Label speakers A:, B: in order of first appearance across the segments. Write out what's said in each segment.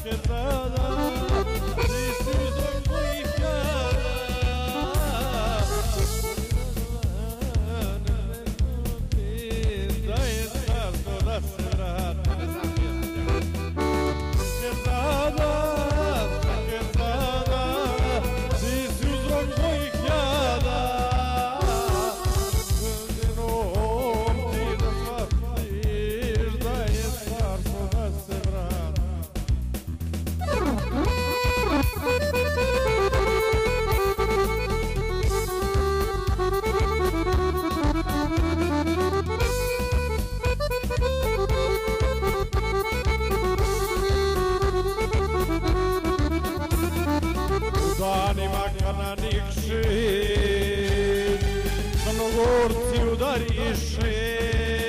A: danima kada nikši, Crnogorci udariše.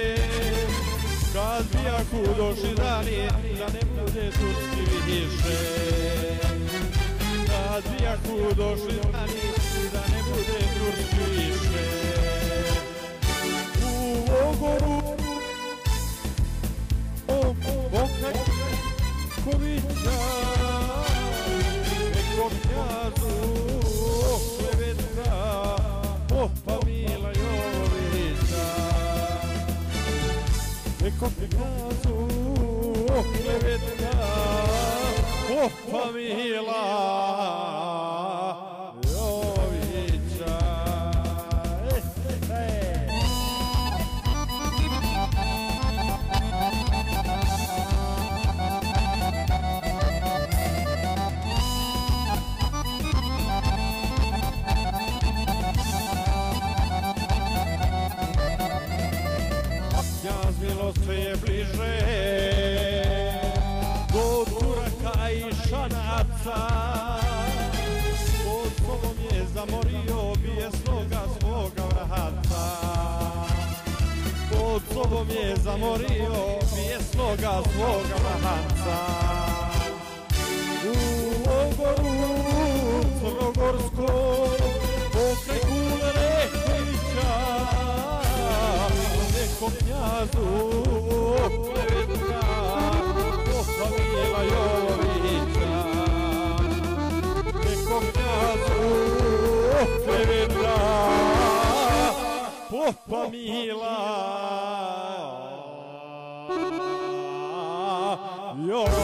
A: Kad bijaku došli dani, da ne bude turski više. Kad bijaku došli dani, da ne bude turski više. U Ogoru, Bokaj Kovića, neko knjazu Klevetka, popa Mila Jovovića. Neko knjazu Klevetka, popa Mila Jovovića. Sve je bliže do Turaka i Šanaca, pod sobom je zamorio bijesnoga svoga vrata. Pod sobom je zamorio bijesnoga svoga vrata. U Ogoru Crnogorsko pokraj Kule Rekovića, neko knjazu Klevetka, popa Mila Jovovića. Neko knjazu Klevetka, popa Mila Jovovića.